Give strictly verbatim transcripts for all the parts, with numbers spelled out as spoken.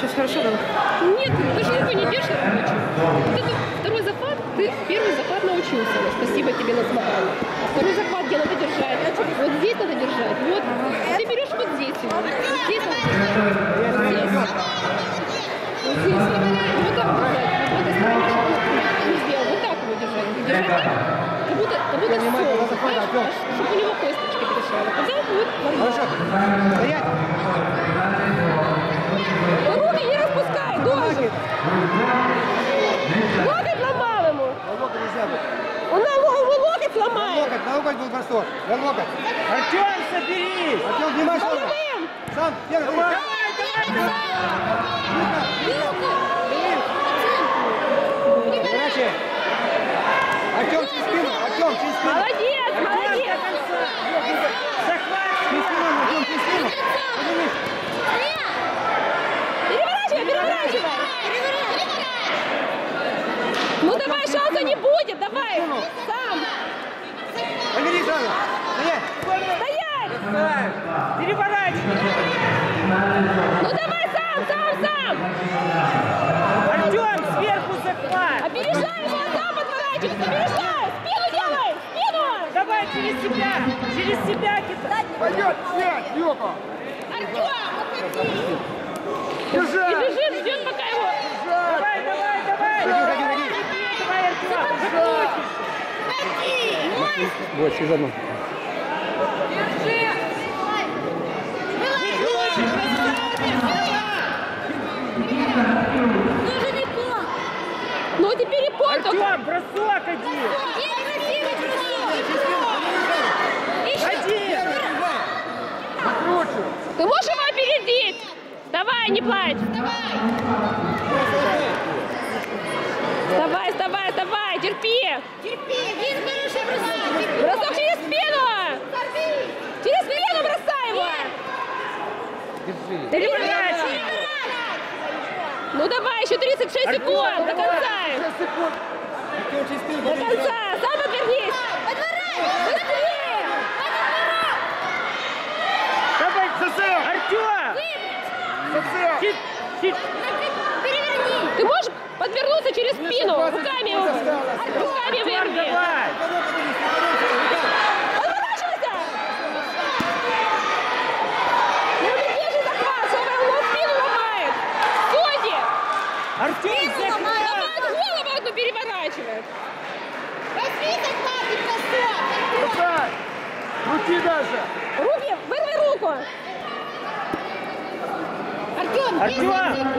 Сейчас хорошо было? Нет, ты же руку не держишь рабочую. Вот это второй захват, ты первый захват научился. Спасибо тебе на смотание. А второй захват где надо держать? Вот здесь надо держать. Вот. Ты берешь вот здесь его. Вот здесь надо держать. Вот здесь. Вот здесь. Вот так держать. Вот это не сделал. Вот так его держать. Держать так, как будто, как будто все. Чтобы у него косточки перешли. Тогда будет нормально. Хорошо. Стоять. Руки не распускай, должен. Локоть ломал ему. На локоть нельзя будет. Он на его локоть На ломает. локоть, на локоть был бросок. На локоть. Артем, соберись! Артем, внимательно. Головым. Сам, первый. Давай, Горячий. Артем, через спину. Артем, через спину. Молодец, молодец. захват! Через спину, Артем, через спину. Поднимись. Переворачивай, переворачивай. Ну давай, шанса не будет, давай. Сам. Поверни сразу. Стоять. Стоять. Переворачивай! Ну давай сам, сам, сам. Артем, сверху захват! Опережай его, сам подворачивайся, опережай. Спину делай, спину. Давай через себя! Через себя кидай! Пойдет. Нет, Юка. Артем, уходи. И Держи. бежит, ждет пока его. Давай, давай, давай! Ходи, ходи, ходи. Давай, Артем! Закрутишь! Вот, через одну. Ну теперь и пол только. Артем, бросок один! Один! Накручу. Ты можешь его опередить? Давай, не плачь. Вставай, вставай, вставай, терпи. Бросок через спину. Через спину бросай его. Держи. Переворачивай. Ну давай, еще тридцать шесть секунд до конца. шесть секунд. Артем, через спину. До конца. Сам отвернись. Быстрее. Давай, зацел! Артем! Зацел. Чуть, чуть. Ты можешь подвернуться через спину. Руками его. Руками вверни. Давай! Подворачивайся. Ну не держи захват, чтобы он его спину ломает. Судьи. Артем, захват! Давай голову одну переворачивает. Бросай. Крути даже. Руки, вырви руку. Артем, Артем!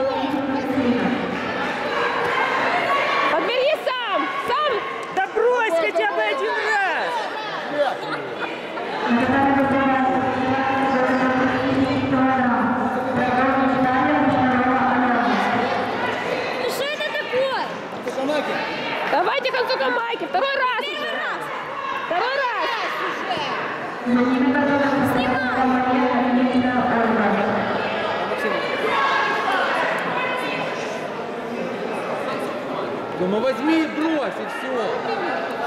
подбери сам. Сам. Да брось хотя бы один раз! Что это такое? Самаки. Давайте к концу майки. Второй раз уже. Второй раз. Ну возьми и брось, и все.